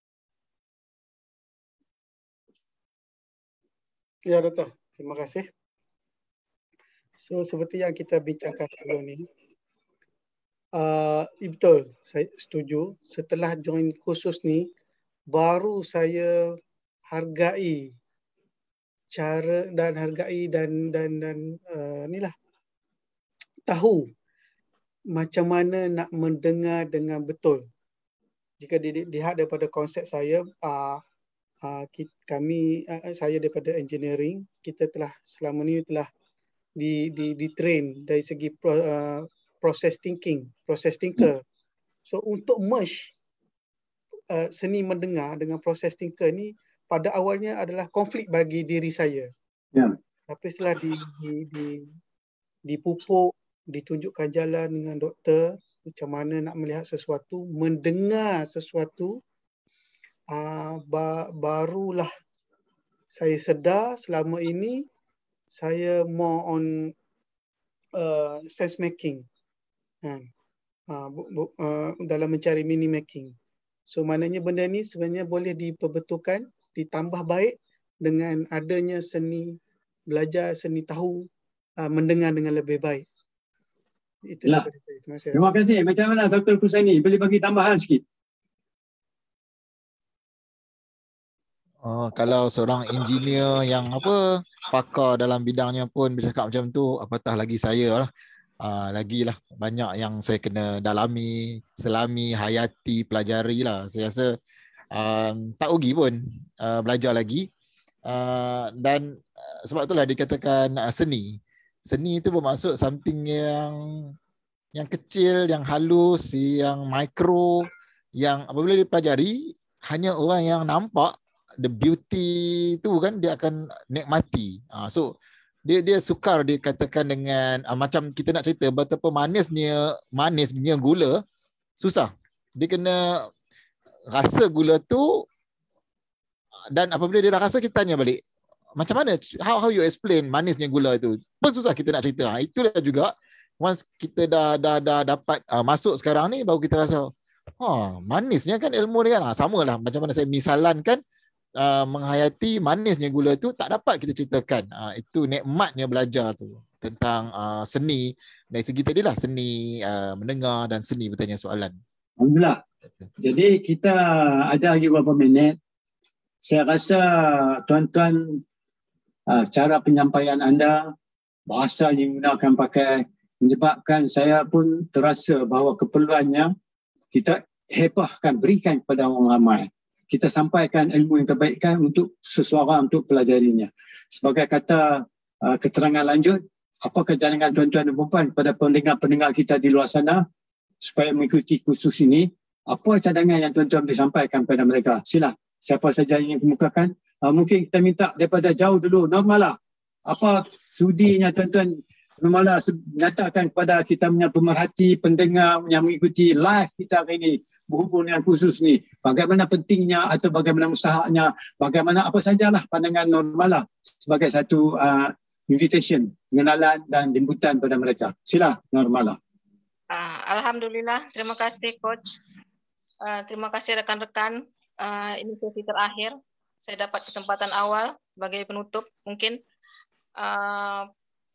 Ya, Doktor. Terima kasih. So, seperti yang kita bincangkan sebelum ni, uh, betul, saya setuju. Setelah join kursus ni, baru saya hargai cara dan hargai dan dan dan uh, inilah tahu macam mana nak mendengar dengan betul. Jika dilihat daripada konsep saya, uh, uh, kita, kami, uh, saya daripada engineering, kita telah selama ni telah di di di train dari segi pro, uh, process thinking, process thinker. So untuk merge uh, seni mendengar dengan process thinker ni pada awalnya adalah konflik bagi diri saya. Ya. Tapi setelah di di, di dipupuk, ditunjukkan jalan dengan doktor macam mana nak melihat sesuatu, mendengar sesuatu, uh, ba- barulah saya sedar selama ini saya more on uh, sense making, uh, uh, bu, bu, uh, dalam mencari meaning making. So maknanya benda ni sebenarnya boleh diperbetulkan, ditambah baik dengan adanya seni belajar, seni tahu, uh, mendengar dengan lebih baik. Itu Lah. daripada saya. Terima kasih. Terima kasih. Macam mana Doktor Kusaini? Boleh bagi tambahan sikit? Oh, kalau seorang engineer yang apa pakar dalam bidangnya pun bercakap macam tu, apatah lagi saya lah. Uh, lagilah banyak yang saya kena dalami, selami, hayati, pelajari lah. Saya rasa um, tak rugi pun uh, belajar lagi. Uh, dan uh, sebab itulah dikatakan uh, seni. Seni itu bermaksud something yang yang kecil, yang halus, yang mikro, yang apabila dipelajari, hanya orang yang nampak the beauty tu kan dia akan nikmati. Uh, so dia dia sukar dikatakan dengan uh, macam kita nak cerita betapa manisnya manisnya gula susah. Dia kena rasa gula tu, dan apabila dia dah rasa kita tanya balik macam mana, how how you explain manisnya gula itu pun susah kita nak cerita. Ha, itulah juga once kita dah dah dah dapat uh, masuk sekarang ni baru kita rasa ha manisnya kan ilmu ni kan. Ha, samalah macam mana saya misalankan Uh, menghayati manisnya gula tu tak dapat kita ceritakan. Uh, itu nikmatnya belajar tu tentang uh, seni dari segi tadilah seni uh, mendengar dan seni bertanya soalan. Alhamdulillah. Jadi kita ada lagi beberapa minit. Saya rasa tuan-tuan uh, cara penyampaian anda, bahasa yang digunakan pakai menyebabkan saya pun terasa bahawa keperluannya kita hebahkan, berikan kepada orang ramai. Kita sampaikan ilmu yang terbaikkan untuk sesuara untuk pelajarinya. Sebagai kata uh, keterangan lanjut, apakah cadangan tuan-tuan dan puan kepada pendengar-pendengar kita di luar sana supaya mengikuti kursus ini? Apa cadangan yang tuan-tuan boleh sampaikan kepada mereka? Sila, siapa saja yang ingin kemukakan. Uh, mungkin kita minta daripada jauh dulu, Normala. Apa sudinya tuan-tuan Normala nyatakan kepada kita punya pemerhati, pendengar yang mengikuti live kita hari ini berhubung dengan kursus ni, bagaimana pentingnya atau bagaimana usahanya, bagaimana apa sajalah pandangan Normala sebagai satu uh, invitation, pengenalan dan jemputan pada mereka. Sila Normala. Uh, Alhamdulillah, terima kasih Coach. Uh, terima kasih rekan-rekan. Uh, ini sesi terakhir. Saya dapat kesempatan awal sebagai penutup. Mungkin uh,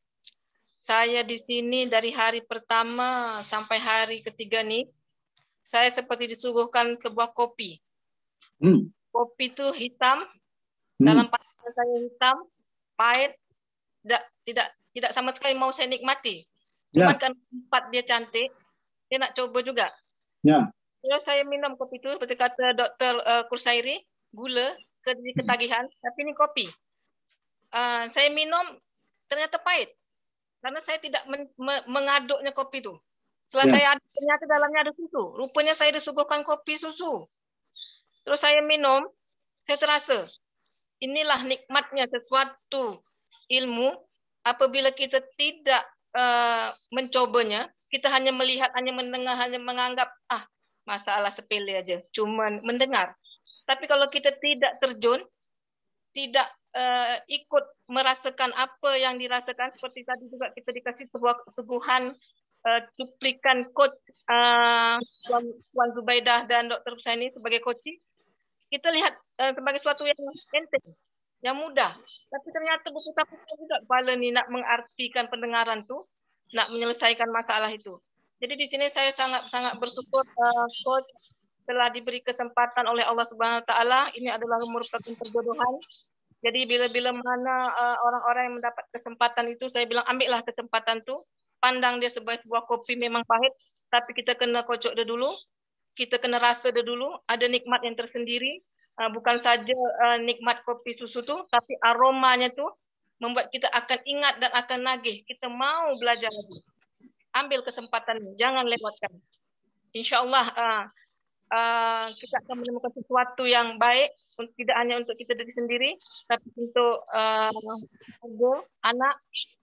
saya di sini dari hari pertama sampai hari ketiga nih, saya seperti disuguhkan sebuah kopi. Hmm. Kopi itu hitam, hmm. dalam pandangan saya hitam, pahit, tidak tidak tidak sama sekali mau saya nikmati. Cuma ya. Kan tempat dia cantik, dia nak coba juga. Ya. Terus saya minum kopi itu seperti kata Doktor Uh, Kursairi, gula, ketagihan, hmm. tapi ini kopi. Uh, saya minum ternyata pahit, karena saya tidak men me mengaduknya kopi itu. Setelah ya. Saya aduk, ternyata dalamnya ada susu. Rupanya saya disuguhkan kopi susu. Terus saya minum, saya terasa inilah nikmatnya sesuatu ilmu apabila kita tidak uh, mencobanya, kita hanya melihat, hanya mendengar, hanya menganggap ah masalah sepele aja, cuman mendengar. Tapi kalau kita tidak terjun, tidak uh, ikut merasakan apa yang dirasakan, seperti tadi juga kita dikasih sebuah suguhan uh, cuplikan coach uh, Puan, Puan Zubaidah dan Doktor Husaini sebagai coaching, kita lihat uh, sebagai suatu yang enteng, yang mudah. Tapi ternyata berputar-putar juga kepala ni nak mengartikan pendengaran tu, nak menyelesaikan masalah itu. Jadi di sini saya sangat-sangat bersyukur uh, coach telah diberi kesempatan oleh Allah Subhanahu Wa Taala. Ini adalah merupakan perjodohan. Jadi bila-bila mana uh, orang-orang yang mendapat kesempatan itu, saya bilang ambillah kesempatan tu. Pandang dia sebagai sebuah kopi memang pahit, tapi kita kena kocok dia dulu. Kita kena rasa dia dulu. Ada nikmat yang tersendiri. Uh, bukan saja uh, nikmat kopi susu tu, tapi aromanya tu membuat kita akan ingat dan akan nagih. Kita mau belajar lagi. Ambil kesempatan ini, jangan lewatkan. InsyaAllah uh, uh, kita akan menemukan sesuatu yang baik, tidak hanya untuk kita diri sendiri, tapi untuk uh, anak.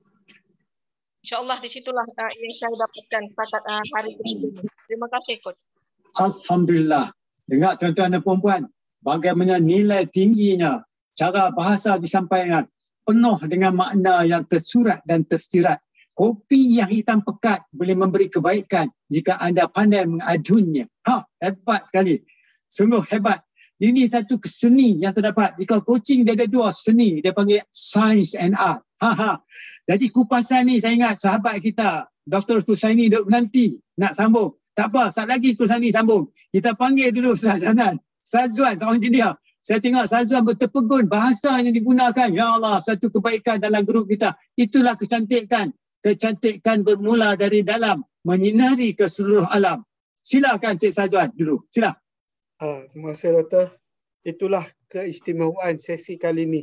InsyaAllah disitulah uh, yang saya dapatkan pada uh, hari ini. Terima kasih, Coach. Alhamdulillah. Dengar tuan-tuan dan puan-puan, bagaimana nilai tingginya cara bahasa disampaikan, penuh dengan makna yang tersurat dan tersirat. Kopi yang hitam pekat boleh memberi kebaikan jika anda pandai mengadunnya. Ha, hebat sekali. Sungguh hebat. Ini satu seni yang terdapat. Jika coaching dia ada dua seni, dia panggil science and art. Ha, ha. Jadi kupasan ni saya ingat sahabat kita, Doktor Husaini duk menanti nak sambung. Tak apa, saat lagi Husaini sambung. Kita panggil dulu Ustaz Zanan. Sazuan, seorang engineer. Saya tengok Sazuan berterpegun bahasa yang digunakan. Ya Allah, satu kebaikan dalam grup kita. Itulah kecantikan. Kecantikan bermula dari dalam, menyinari ke seluruh alam. Silakan Cik Sazuan dulu. Sila. Ah, terima kasih Doktor. Itulah keistimewaan sesi kali ini.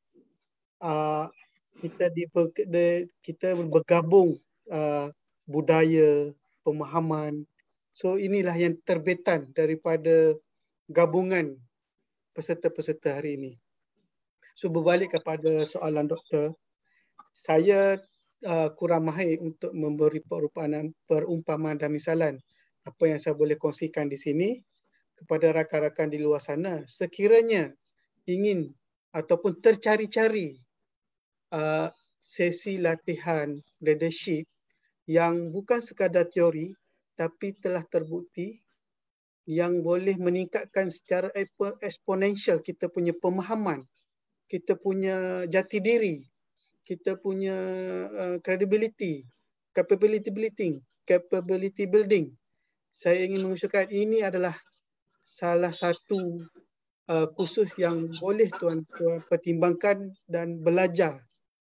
Ah, kita di, di kita bergabung ah, budaya, pemahaman. So inilah yang terbetan daripada gabungan peserta-peserta hari ini. So berbalik kepada soalan Doktor, saya Uh, kurang mahir untuk memberi perumpamaan, perumpamaan dan misalan. Apa yang saya boleh kongsikan di sini kepada rakan-rakan di luar sana, sekiranya ingin ataupun tercari-cari uh, sesi latihan leadership yang bukan sekadar teori tapi telah terbukti, yang boleh meningkatkan secara eksponensial kita punya pemahaman, kita punya jati diri, kita punya uh, credibility, capability building, capability building. Saya ingin mengusulkan ini adalah salah satu uh, kursus yang boleh tuan-tuan pertimbangkan dan belajar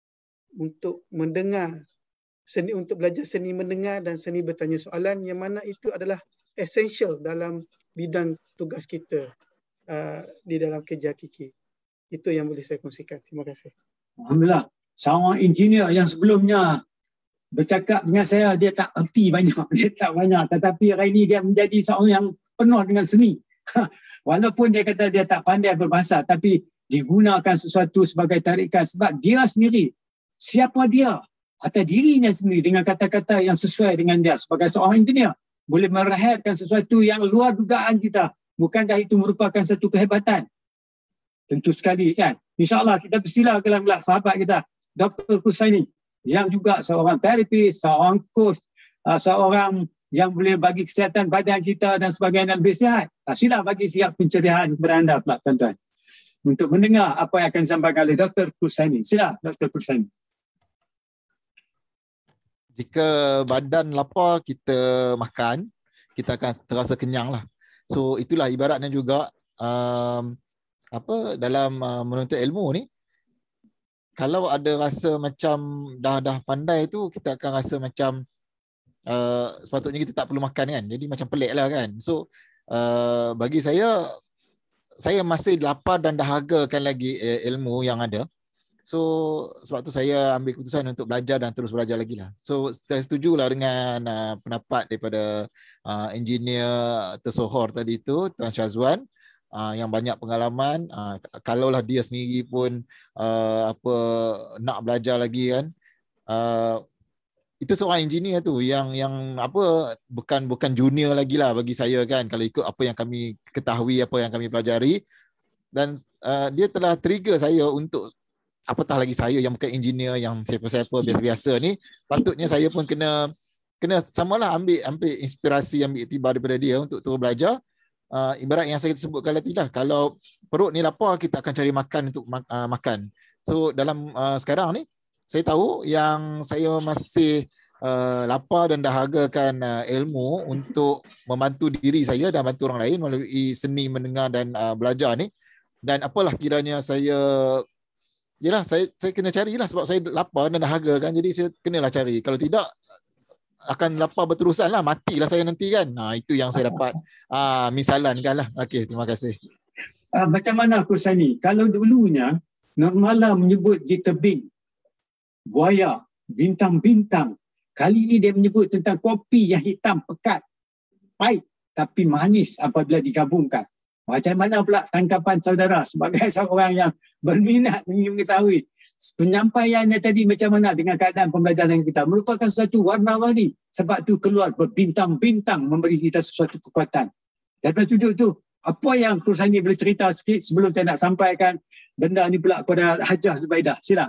untuk mendengar, seni untuk belajar seni mendengar dan seni bertanya soalan, yang mana itu adalah essential dalam bidang tugas kita uh, di dalam kerja Kiki. Itu yang boleh saya kongsikan. Terima kasih. Alhamdulillah. Seorang engineer yang sebelumnya bercakap dengan saya, dia tak erti banyak, dia tak banyak. Tetapi hari ini dia menjadi seorang yang penuh dengan seni. Walaupun dia kata dia tak pandai berbahasa, tapi digunakan sesuatu sebagai tarikan sebab dia sendiri, siapa dia atas dirinya sendiri dengan kata-kata yang sesuai dengan dia sebagai seorang engineer, boleh meraihkan sesuatu yang luar dugaan kita. Bukankah itu merupakan satu kehebatan? Tentu sekali kan. InsyaAllah kita persilakan sahabat kita Doktor Husaini yang juga seorang terapis, seorang coach, uh, seorang yang boleh bagi kesihatan badan kita dan sebagainya lebih sihat. Uh, sila bagi siap penceriaan kepada anda pula tuan-tuan untuk mendengar apa yang akan disampaikan oleh Doktor Husaini. Sila Doktor Husaini. Jika badan lapar, kita makan, kita akan terasa kenyang lah. So itulah ibaratnya juga um, apa dalam uh, menuntut ilmu ni. Kalau ada rasa macam dah-dah pandai tu, kita akan rasa macam uh, sepatutnya kita tak perlu makan kan. Jadi macam pelik lah kan. So uh, bagi saya, saya masih lapar dan dahagakan lagi uh, ilmu yang ada. So sebab tu saya ambil keputusan untuk belajar dan terus belajar lagi lah. So saya setujulah dengan uh, pendapat daripada uh, engineer tersohor tadi tu, Tuan Syazwan. Uh, yang banyak pengalaman, uh, kalaulah dia sendiri pun uh, apa nak belajar lagi kan, uh, itu seorang engineer tu yang yang apa bukan bukan junior lagi lah bagi saya kan, kalau ikut apa yang kami ketahui, apa yang kami pelajari, dan uh, dia telah trigger saya untuk, apatah lagi saya yang bukan engineer, yang siapa-siapa biasa-biasa ni, patutnya saya pun kena kena samalah ambil ambil inspirasi, ambil iktibar daripada dia untuk terus belajar. Uh, ibarat yang saya sebutkan tadi lah, kalau perut ni lapar, kita akan cari makan untuk mak- uh, makan. So dalam uh, sekarang ni saya tahu yang saya masih uh, lapar dan dahagakan uh, ilmu untuk membantu diri saya dan bantu orang lain melalui seni mendengar dan uh, belajar ni. Dan apalah kiranya saya, yelah saya saya kena carilah sebab saya lapar dan dahaga kan, jadi saya kenalah cari. Kalau tidak akan lapar berterusan lah, matilah saya nanti kan. Nah, itu yang saya dapat uh, misalankan lah. Okey, terima kasih. Uh, macam mana kursan ni? Kalau dulunya Nurmala menyebut di tebing, buaya, bintang-bintang. Kali ini dia menyebut tentang kopi yang hitam, pekat, pahit tapi manis apabila digabungkan. Macam mana pula tangkapan saudara sebagai seorang yang berminat ingin mengetahui penyampaiannya tadi macam mana dengan keadaan pembelajaran kita? Merupakan sesuatu warna-warni. Sebab tu keluar berbintang-bintang memberi kita sesuatu kekuatan. Daripada sudut tu, apa yang kursan ni boleh cerita sikit sebelum saya nak sampaikan benda ni pula kepada Hajah Zubaidah. Sila.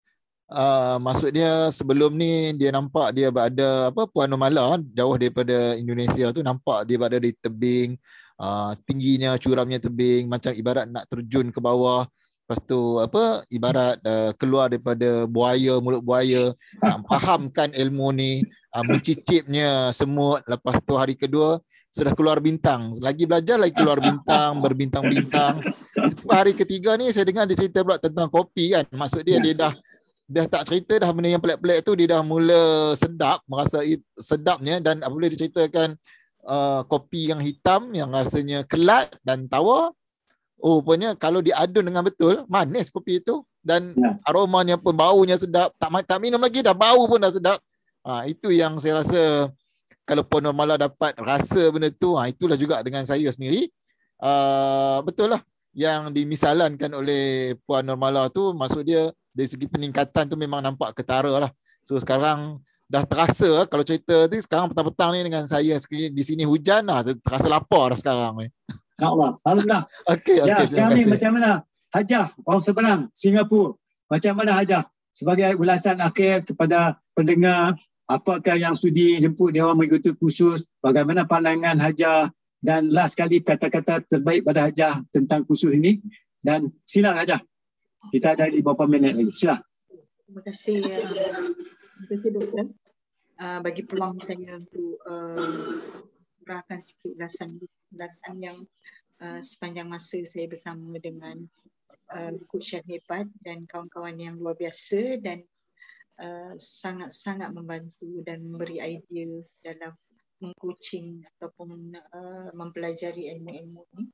Uh, maksud dia sebelum ni dia nampak dia berada apa Puan Nurmala jauh daripada Indonesia tu, nampak dia berada di tebing, uh, tingginya curamnya tebing, macam ibarat nak terjun ke bawah. Lepas tu apa ibarat uh, keluar daripada buaya, mulut buaya, nak fahamkan ilmu ni, uh, mencicipnya semut. Lepas tu hari kedua sudah keluar bintang, lagi belajar lagi keluar bintang, berbintang-bintang. Hari ketiga ni saya dengar dia cerita pula tentang kopi kan. Maksud dia dia dah dah tak cerita dah benda yang pelik-pelik tu, dia dah mula sedap, merasa sedapnya. Dan apabila dia ceritakan uh, kopi yang hitam yang rasanya kelat dan tawar, oh rupanya kalau diadun dengan betul, manis kopi itu. Dan ya, aromanya pun, baunya sedap. Tak, tak minum lagi dah bau pun dah sedap. Ha, itu yang saya rasa kalau Puan Nurmala dapat rasa benda tu, ha, itulah juga dengan saya sendiri. Uh, betul lah yang dimisalankan oleh Puan Nurmala tu, maksud dia dari segi peningkatan tu memang nampak ketara lah. So sekarang dah terasa, kalau cerita tu sekarang petang-petang ni dengan saya di sini hujan lah, terasa lapar dah sekarang ni. Allah, alhamdulillah. Okey, okey. Ya, sekarang ni macam mana Hajah orang Seberang, Singapura? Macam mana Hajah sebagai ulasan akhir kepada pendengar, apakah yang sudi jemput dia orang mengikuti kursus, bagaimana pandangan Hajah, dan last kali kata-kata terbaik pada Hajah tentang kursus ini. Dan sila Hajah. Kita ada beberapa minit lagi. Sila. Terima kasih. Uh, terima kasih doktor uh, bagi peluang saya untuk uh, berakan sikit ulasan ulasan yang uh, sepanjang masa saya bersama dengan uh, Coach Syed Hebat dan kawan-kawan yang luar biasa dan uh, sangat-sangat membantu dan memberi idea dalam mengcoaching ataupun uh, mempelajari ilmu-ilmu ini.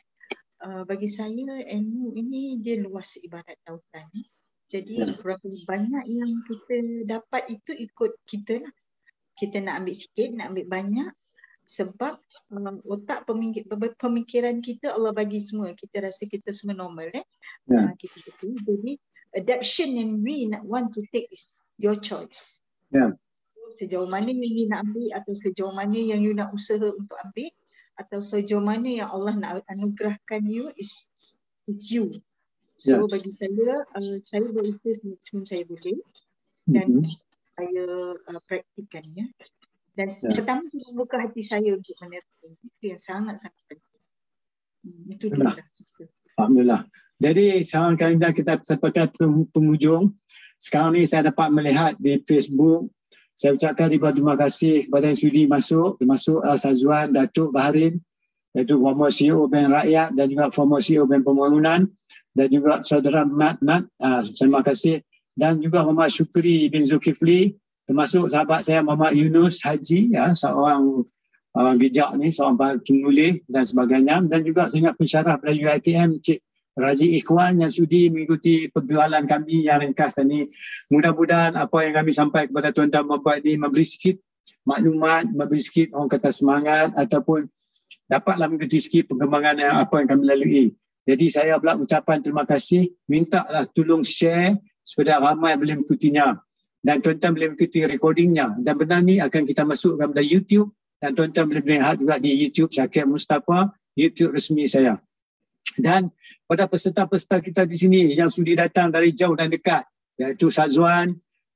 Uh, bagi saya ilmu ini dia luas ibarat lautan. Eh. Jadi berapa banyak yang kita dapat itu ikut kita lah. Kita nak ambil sikit, nak ambil banyak. Sebab um, otak pemikir, pemikiran kita Allah bagi semua. Kita rasa kita semua normal. Eh? Yeah. Uh, kita gitu. Jadi adaption yang we nak want to take is your choice. Yeah. Sejauh mana yang you nak ambil atau sejauh mana yang you nak usaha untuk ambil atau sejauh mana yang Allah nak anugerahkan you is it's you. So yes, bagi saya, uh, saya berusaha semua saya boleh dan mm-hmm. saya uh, praktikannya. Dan yes, pertama saya membuka hati saya untuk menerima. Itu yang sangat-sangat penting. Hmm, itu dia. Alhamdulillah. Jadi sekarang kali dah kita sampai penghujung. Sekarang ni saya dapat melihat di Facebook. Saya ucapkan ribuan terima kasih kepada yang sudi masuk, termasuk uh, Sazwan, Datuk Baharin, iaitu former C E O Bank Rakyat dan juga former C E O Bank Pembangunan, dan juga saudara Mat Mat, uh, terima kasih. Dan juga Muhammad Syukri bin Zulkifli, termasuk sahabat saya Muhammad Yunus Haji, ya, seorang uh, bijak ni, seorang penulis dan sebagainya. Dan juga saya ingat pensyarah pada U I T M, Cik Razi Ikhwan yang sudi mengikuti perjualan kami yang ringkas ini. Mudah-mudahan apa yang kami sampaikan kepada tuan-tuan membuat ini memberi sikit maklumat, memberi sikit orang kata semangat ataupun dapatlah mengikuti sikit perkembangan yang apa yang kami lalui. Jadi saya pula ucapan terima kasih, mintalah tolong share supaya ramai boleh mengikutinya. Dan tuan-tuan boleh mengikuti recordingnya. Dan benar ni akan kita masukkan pada YouTube dan tuan-tuan boleh melihat juga di YouTube Syakir Mustafa, YouTube resmi saya. Dan pada peserta-peserta kita di sini yang sudi datang dari jauh dan dekat, iaitu Sazwan,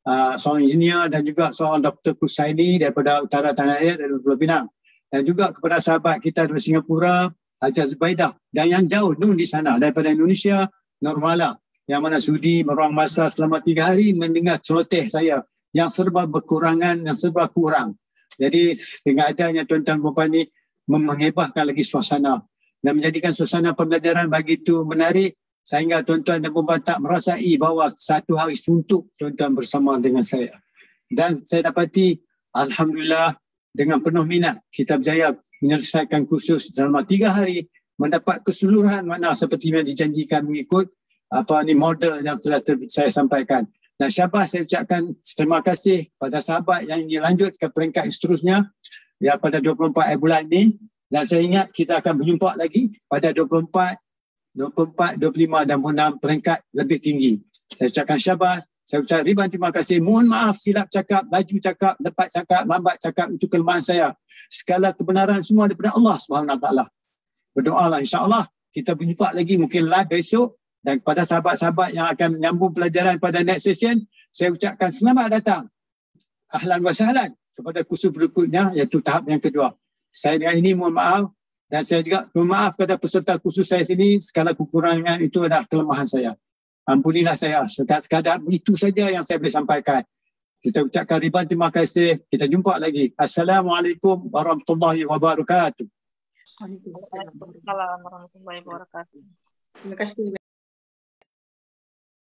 uh, seorang engineer dan juga seorang Doktor Kusaini daripada Utara Tanah Air dari Pulau Pinang. Dan juga kepada sahabat kita dari Singapura, Hajar Zubaidah. Dan yang jauh Nun di sana daripada Indonesia, Nurmala, yang mana sudi meruang masa selama tiga hari mendengar celoteh saya yang serba berkurangan, yang serba kurang. Jadi dengan adanya tuan-tuan perempuan ini menghebahkan lagi suasana dan menjadikan suasana pembelajaran begitu menarik sehingga tuan-tuan dan perempuan tak merasai bahawa satu hari suntuk tuan-tuan bersama dengan saya. Dan saya dapati alhamdulillah dengan penuh minat kita berjaya menyelesaikan kursus selama tiga hari, mendapat keseluruhan makna seperti yang dijanjikan mengikut apa ni model yang telah saya sampaikan. Dan syabas saya ucapkan terima kasih pada sahabat yang ingin lanjut ke peringkat seterusnya ya pada dua puluh empat bulan ini. Dan saya ingat kita akan berjumpa lagi pada dua puluh empat, dua puluh empat, dua puluh lima dan dua puluh enam peringkat lebih tinggi. Saya ucapkan syabas, saya ucap ribuan terima kasih. Mohon maaf silap cakap, laju cakap, lepas cakap, lambat cakap, itu kelemahan saya. Segala kebenaran semua daripada Allah Subhanahu Wa Taala. Berdoalah insya-Allah kita berjumpa lagi mungkin live besok. Dan kepada sahabat-sahabat yang akan menyambung pelajaran pada next session, saya ucapkan selamat datang. Ahlan wa sahlan kepada kursus berikutnya iaitu tahap yang kedua. Saya dengan ini mohon maaf dan saya juga mohon maaf kepada peserta kursus saya sini, segala kekurangan itu adalah kelemahan saya. Ampunilah saya. Sekadar itu saja yang saya boleh sampaikan. Kita ucapkan ribuan terima kasih. Kita jumpa lagi. Assalamualaikum warahmatullahi wabarakatuh. Waalaikumsalam warahmatullahi wabarakatuh. Terima kasih.